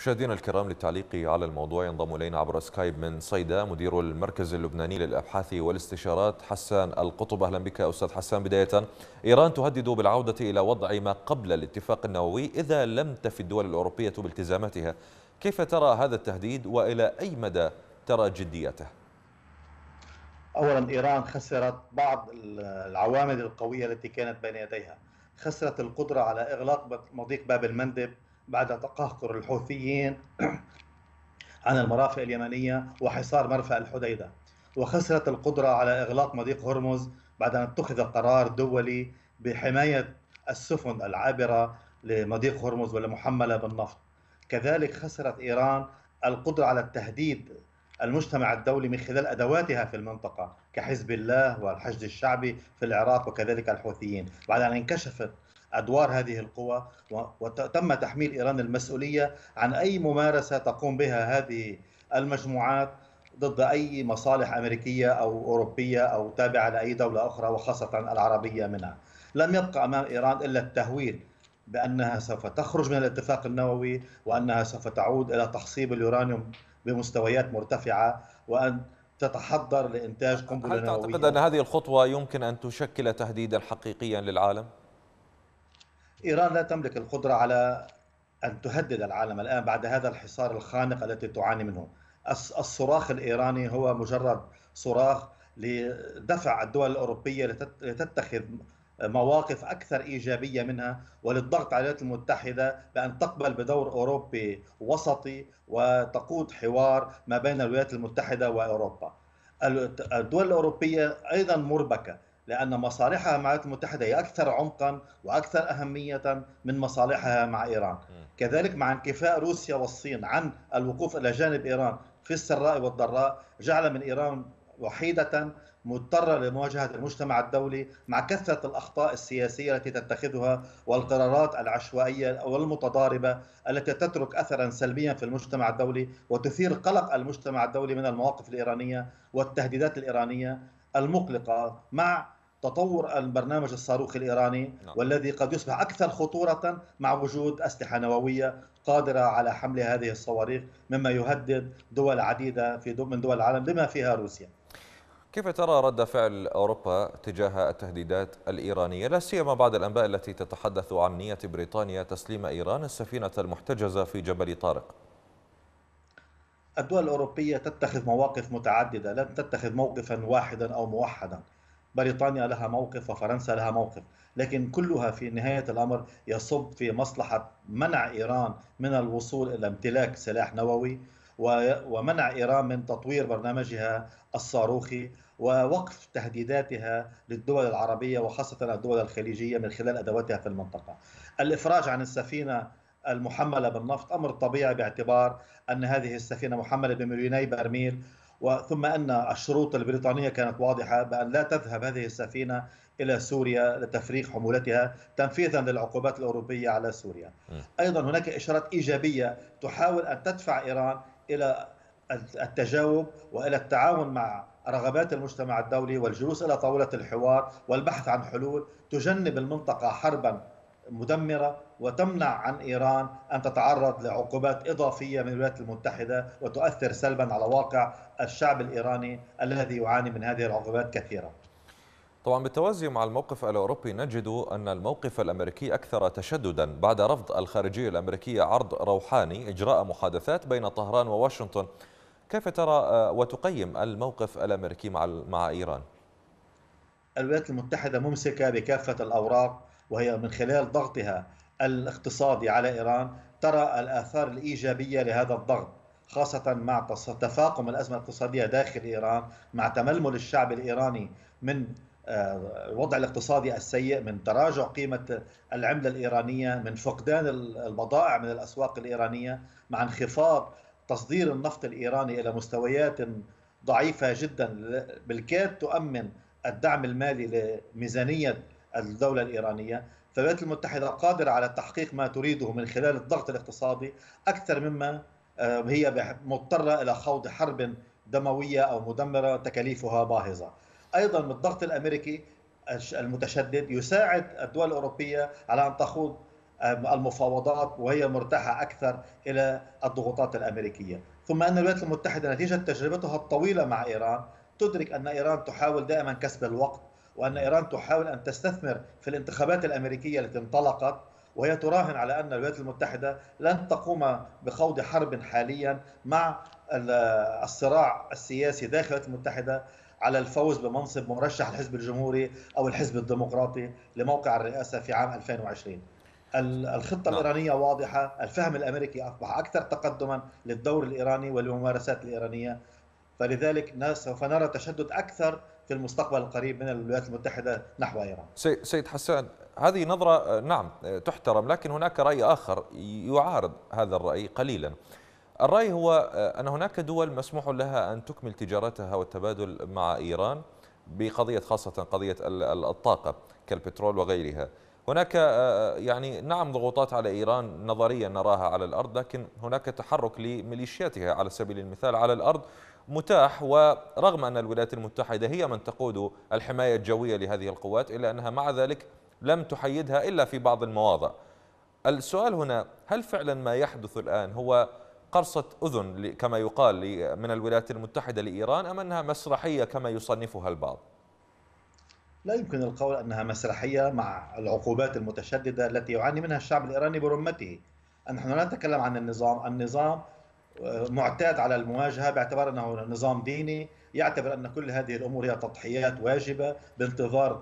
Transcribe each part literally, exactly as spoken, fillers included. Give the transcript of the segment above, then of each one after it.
مشاهدينا الكرام، للتعليق على الموضوع ينضم إلينا عبر سكايب من صيدا مدير المركز اللبناني للأبحاث والاستشارات حسان القطب. أهلا بك أستاذ حسان. بداية، إيران تهدد بالعودة إلى وضع ما قبل الاتفاق النووي إذا لم تفي الدول الأوروبية بالتزاماتها. كيف ترى هذا التهديد وإلى أي مدى ترى جديته؟ أولا، إيران خسرت بعض العوامل القوية التي كانت بين يديها. خسرت القدرة على إغلاق مضيق باب المندب بعد تقهقر الحوثيين عن المرافق اليمنية وحصار مرفأ الحديدة، وخسرت القدرة على إغلاق مضيق هرمز بعد أن اتخذ قرار دولي بحماية السفن العابرة لمضيق هرمز والمحملة بالنفط. كذلك خسرت إيران القدرة على التهديد المجتمع الدولي من خلال أدواتها في المنطقة كحزب الله والحشد الشعبي في العراق وكذلك الحوثيين، بعد أن انكشفت أدوار هذه القوى وتم تحميل إيران المسؤولية عن أي ممارسة تقوم بها هذه المجموعات ضد أي مصالح أمريكية أو أوروبية أو تابعة لأي دولة أخرى وخاصة العربية منها. لم يبقى أمام إيران إلا التهويل بأنها سوف تخرج من الاتفاق النووي وأنها سوف تعود إلى تخصيب اليورانيوم بمستويات مرتفعة وأن تتحضر لإنتاج قنبلة هل تعتقد أن نووية. هذه الخطوة يمكن أن تشكل تهديدا حقيقيا للعالم؟ إيران لا تملك القدرة على أن تهدد العالم الآن بعد هذا الحصار الخانق التي تعاني منه. الصراخ الإيراني هو مجرد صراخ لدفع الدول الأوروبية لتتخذ مواقف أكثر إيجابية منها، وللضغط على الولايات المتحدة بأن تقبل بدور أوروبي وسطي وتقود حوار ما بين الولايات المتحدة وأوروبا. الدول الأوروبية أيضا مربكة لأن مصالحها مع الولايات المتحدة هي أكثر عمقا وأكثر أهمية من مصالحها مع إيران. كذلك مع انكفاء روسيا والصين عن الوقوف إلى جانب إيران في السراء والضراء جعل من إيران وحيدة مضطرة لمواجهة المجتمع الدولي مع كثرة الأخطاء السياسية التي تتخذها والقرارات العشوائية والمتضاربة التي تترك أثرا سلبيا في المجتمع الدولي وتثير قلق المجتمع الدولي من المواقف الإيرانية والتهديدات الإيرانية المقلقة مع تطور البرنامج الصاروخي الإيراني، نعم. والذي قد يصبح أكثر خطورة مع وجود أسلحة نووية قادرة على حمل هذه الصواريخ، مما يهدد دول عديدة في من دول العالم بما فيها روسيا. كيف ترى رد فعل أوروبا تجاه التهديدات الإيرانية، لا سيما بعد الأنباء التي تتحدث عن نية بريطانيا تسليم إيران السفينة المحتجزة في جبل طارق؟ الدول الأوروبية تتخذ مواقف متعددة، لن تتخذ موقفا واحدا أو موحدا. بريطانيا لها موقف وفرنسا لها موقف، لكن كلها في نهاية الأمر يصب في مصلحة منع إيران من الوصول إلى امتلاك سلاح نووي ومنع إيران من تطوير برنامجها الصاروخي ووقف تهديداتها للدول العربية وخاصة الدول الخليجية من خلال أدواتها في المنطقة. الإفراج عن السفينة المحملة بالنفط أمر طبيعي باعتبار أن هذه السفينة محملة بمليوني برميل، وثم أن الشروط البريطانية كانت واضحة بأن لا تذهب هذه السفينة إلى سوريا لتفريغ حمولتها تنفيذا للعقوبات الأوروبية على سوريا. أيضا هناك إشارات إيجابية تحاول أن تدفع إيران إلى التجاوب وإلى التعاون مع رغبات المجتمع الدولي والجلوس إلى طاولة الحوار والبحث عن حلول تجنب المنطقة حربا مدمرة وتمنع عن إيران أن تتعرض لعقوبات إضافية من الولايات المتحدة وتؤثر سلبا على واقع الشعب الإيراني الذي يعاني من هذه العقوبات كثيرا. طبعا بالتوازي مع الموقف الأوروبي نجد أن الموقف الأمريكي أكثر تشددا بعد رفض الخارجية الأمريكية عرض روحاني إجراء محادثات بين طهران وواشنطن. كيف ترى وتقيم الموقف الأمريكي مع مع إيران؟ الولايات المتحدة ممسكة بكافة الأوراق، وهي من خلال ضغطها الاقتصادي على إيران ترى الآثار الإيجابية لهذا الضغط، خاصة مع تفاقم الأزمة الاقتصادية داخل إيران، مع تململ الشعب الإيراني من الوضع الاقتصادي السيء، من تراجع قيمة العملة الإيرانية، من فقدان البضائع من الأسواق الإيرانية، مع انخفاض تصدير النفط الإيراني إلى مستويات ضعيفة جدا بالكاد تؤمن الدعم المالي لميزانية الدولة الإيرانية. فالولايات المتحدة قادرة على تحقيق ما تريده من خلال الضغط الاقتصادي أكثر مما هي مضطرة إلى خوض حرب دموية أو مدمرة تكاليفها باهظة. أيضا الضغط الأمريكي المتشدد يساعد الدول الأوروبية على أن تخوض المفاوضات وهي مرتاحة أكثر إلى الضغوطات الأمريكية. ثم أن الولايات المتحدة نتيجة تجربتها الطويلة مع إيران تدرك أن إيران تحاول دائما كسب الوقت، وأن إيران تحاول أن تستثمر في الانتخابات الأمريكية التي انطلقت، وهي تراهن على أن الولايات المتحدة لن تقوم بخوض حرب حاليا مع الصراع السياسي داخل الولايات المتحدة على الفوز بمنصب مرشح الحزب الجمهوري أو الحزب الديمقراطي لموقع الرئاسة في عام ألفين وعشرين. الخطة نعم. الإيرانية واضحة، الفهم الأمريكي أصبح أكثر تقدما للدور الإيراني والممارسات الإيرانية، فلذلك سوف نرى تشدد أكثر في المستقبل القريب من الولايات المتحدة نحو إيران. سيد حسان، هذه نظرة نعم تحترم، لكن هناك رأي آخر يعارض هذا الرأي قليلا. الرأي هو أن هناك دول مسموح لها أن تكمل تجارتها والتبادل مع إيران بقضية، خاصة قضية الطاقة كالبترول وغيرها. هناك يعني نعم ضغوطات على إيران نظريا نراها على الأرض، لكن هناك تحرك لميليشياتها على سبيل المثال على الأرض متاح، ورغم أن الولايات المتحدة هي من تقود الحماية الجوية لهذه القوات إلا أنها مع ذلك لم تحيدها إلا في بعض المواضع. السؤال هنا، هل فعلا ما يحدث الآن هو قرصة أذن كما يقال من الولايات المتحدة لإيران، أم أنها مسرحية كما يصنفها البعض؟ لا يمكن القول أنها مسرحية مع العقوبات المتشددة التي يعاني منها الشعب الإيراني برمته. نحن لا نتكلم عن النظام، النظام معتاد على المواجهة باعتبار أنه نظام ديني، يعتبر أن كل هذه الأمور هي تضحيات واجبة بانتظار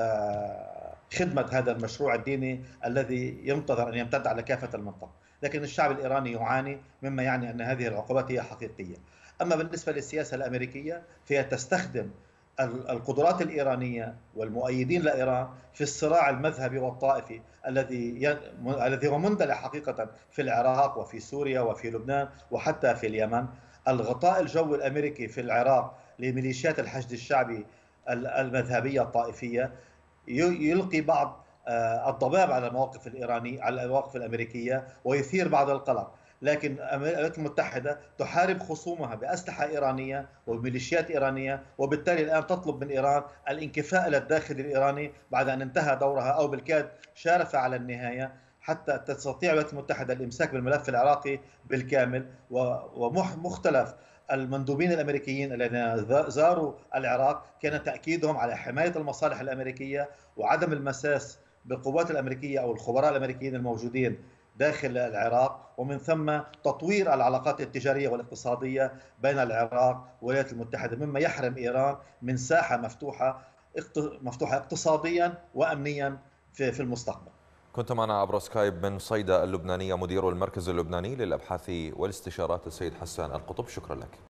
خدمة هذا المشروع الديني الذي ينتظر أن يمتد على كافة المنطقة. لكن الشعب الإيراني يعاني، مما يعني أن هذه العقوبات هي حقيقية. أما بالنسبة للسياسة الأمريكية فهي تستخدم القدرات الإيرانية والمؤيدين لإيران في الصراع المذهبي والطائفي الذي الذي هو مندلع حقيقة في العراق وفي سوريا وفي لبنان وحتى في اليمن. الغطاء الجوي الأمريكي في العراق لميليشيات الحشد الشعبي المذهبية الطائفية يلقي بعض الضباب على المواقف الإيرانية، على المواقف الأمريكية، ويثير بعض القلق. لكن الولايات المتحدة تحارب خصومها بأسلحة إيرانية وميليشيات إيرانية، وبالتالي الآن تطلب من إيران الانكفاء إلى الداخل الإيراني بعد أن انتهى دورها أو بالكاد شارف على النهاية، حتى تستطيع الولايات المتحدة الإمساك بالملف العراقي بالكامل. ومختلف المندوبين الأمريكيين الذين زاروا العراق كان تأكيدهم على حماية المصالح الأمريكية وعدم المساس بالقوات الأمريكية أو الخبراء الأمريكيين الموجودين داخل العراق، ومن ثم تطوير العلاقات التجارية والاقتصادية بين العراق والولايات المتحدة، مما يحرم إيران من ساحة مفتوحة مفتوحة اقتصاديا وأمنيا في المستقبل. كنت معنا عبر سكايب من صيدا اللبنانية مدير المركز اللبناني للأبحاث والاستشارات السيد حسان القطب، شكرا لك.